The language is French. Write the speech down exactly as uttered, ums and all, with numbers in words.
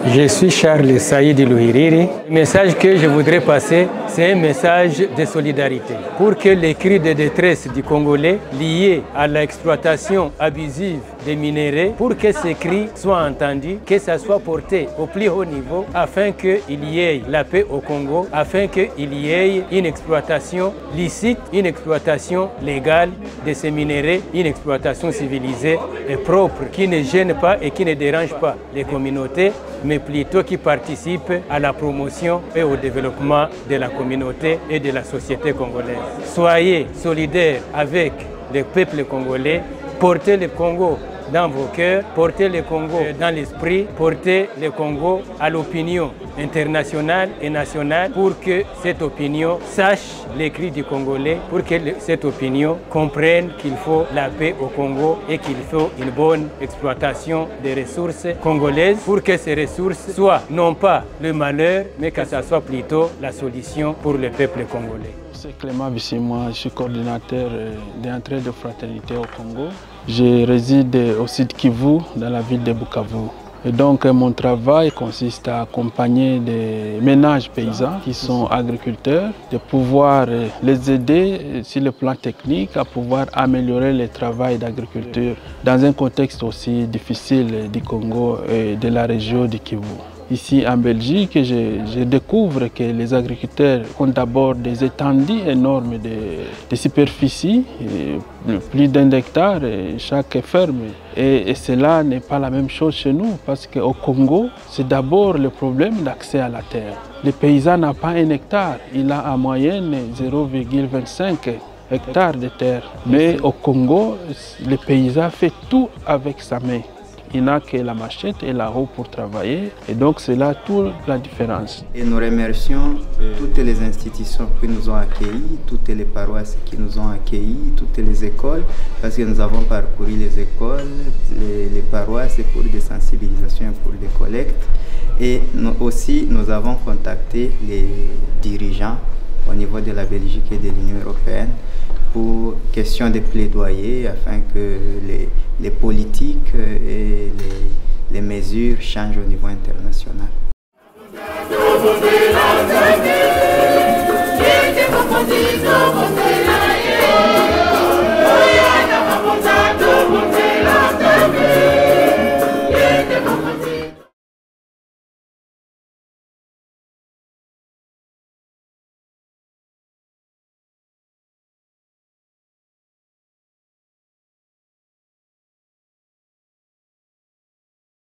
Je suis Charles Saïd Louhiriri. Le message que je voudrais passer, c'est un message de solidarité. Pour que les cris de détresse du Congolais liés à l'exploitation abusive des minéraux, pour que ces cris soient entendus, que ça soit porté au plus haut niveau, afin qu'il y ait la paix au Congo, afin qu'il y ait une exploitation licite, une exploitation légale de ces minéraux, une exploitation civilisée et propre, qui ne gêne pas et qui ne dérange pas les communautés, mais plutôt qui participe à la promotion et au développement de la communauté et de la société congolaise. Soyez solidaires avec le peuple congolais, portez le Congo dans vos cœurs, portez le Congo dans l'esprit, portez le Congo à l'opinion internationale et nationale pour que cette opinion sache les cris du Congolais, pour que cette opinion comprenne qu'il faut la paix au Congo et qu'il faut une bonne exploitation des ressources congolaises pour que ces ressources soient non pas le malheur, mais que ça soit plutôt la solution pour le peuple congolais. C'est Clément Bissimois, je suis coordinateur d'entraide de fraternité au Congo. Je réside au Sud Kivu, dans la ville de Bukavu. Et donc mon travail consiste à accompagner des ménages paysans qui sont agriculteurs, de pouvoir les aider sur le plan technique à pouvoir améliorer le travail d'agriculture dans un contexte aussi difficile du Congo et de la région du Kivu. Ici en Belgique, je, je découvre que les agriculteurs ont d'abord des étendues énormes de, de superficie, plus d'un hectare chaque ferme. Et, et cela n'est pas la même chose chez nous, parce qu'au Congo, c'est d'abord le problème d'accès à la terre. Le paysan n'a pas un hectare, il a en moyenne zéro virgule vingt-cinq hectares de terre. Mais au Congo, le paysan fait tout avec sa main. Il n'a que la machette et la roue pour travailler, et donc c'est là toute la différence. Et nous remercions toutes les institutions qui nous ont accueillis, toutes les paroisses qui nous ont accueillis, toutes les écoles, parce que nous avons parcouru les écoles, les, les paroisses pour des sensibilisations, pour des collectes. Et nous aussi, nous avons contacté les dirigeants au niveau de la Belgique et de l'Union européenne pour question de plaidoyer afin que les, les politiques et les, les mesures changent au niveau international. Nous